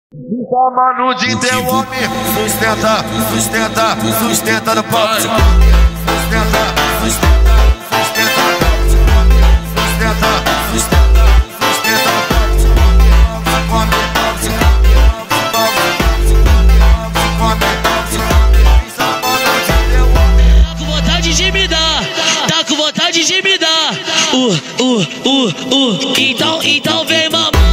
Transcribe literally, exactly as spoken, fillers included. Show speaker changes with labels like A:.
A: Mano de teu homem, sustenta, sustenta, sustenta no pau. Sustenta, sustenta, sustenta, sustenta, sustenta, sustenta
B: Tá com vontade de me dar, tá com vontade de me dar. Uh, uh, uh, uh. Então, então vem mamar.